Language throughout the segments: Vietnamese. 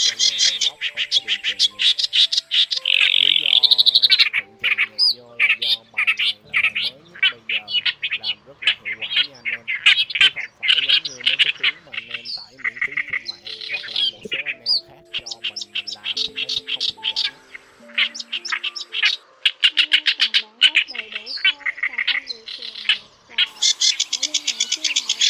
cho nên phần gốc không có bị chèn nhạc. Lý do thuận chèn nhạc vô là do bài này là bài mới nhất bây giờ, làm rất là hiệu quả nha anh em, chứ không phải giống như mấy cái tiếng mà anh em tải miễn phí trên mạng hoặc là một số anh em khác cho mình làm thì nó sẽ không hiệu quả. Còn bản gốc đầy đủ hơn và không bị chèn nhạc vào, hãy liên hệ số điện thoại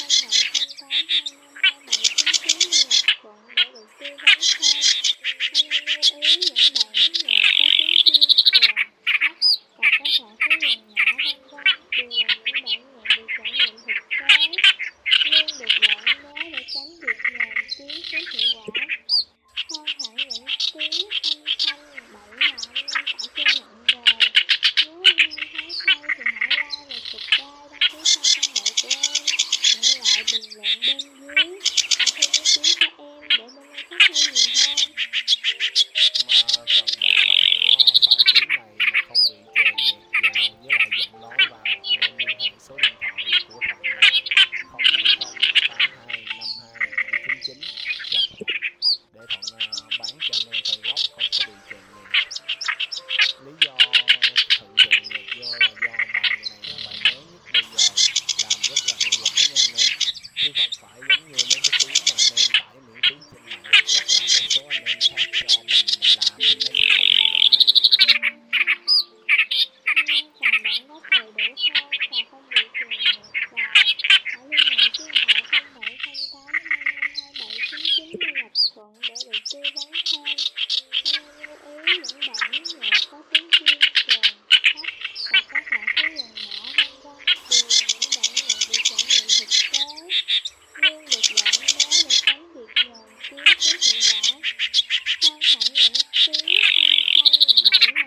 0708252799 để gặp Thuận để được tư vấn thêm. Anh em lưu ý những bản nhạc có tiếng chim, kèn, thấp và các loại thứ gần nhỏ vân vân đều là những bản nhạc được trải nghiệm thực tế, luôn được đổi mới để tránh việc nhờn tiếng kém hiệu quả. Hơn hẳn những tiếng âm thanh bậy mà anh em tải trên mạng về. Nếu anh em thấy hay thì hãy like và subscribe, đăng ký kênh fanpage của em, để lại bình luận bên dưới và thêm ý kiến cho em để bên em phát huy nhiều hơn. Mà cần bản gốc của file tiếng này mà không bị chèn nhạc vào với lại giọng nói vào, anh em liên hệ số điện thoại của Thuận là 0708252799 gặp Thuận để Thuận bán cho anh em phần gốc không có bị chèn nhạc. Lý do thuận chèn nhạc vô là do bài này là bài mới nhất bây giờ, làm rất là hiệu quả nha anh em, chứ không phải giống như mấy cái tiếng mà anh em tải miễn phí trên mạng hoặc là một số anh em khác cho mình làm thì nó sẽ không hiệu quả. Còn bản gốc đầy đủ hơn và không bị chèn nhạc vào, hãy liên hệ số điện thoại 0708252799 để gặp Thuận để được tư vấn thêm. Anh em lưu ý những bản nhạc có tiếng chim, kèn, thấp và các loại thứ gần nhỏ vân vân đều là những bản nhạc được trải nghiệm thực tế, luôn được đổi mới để tránh việc nhờn tiếng kém hiệu quả. Hơn hẳn những tiếng âm thanh bậy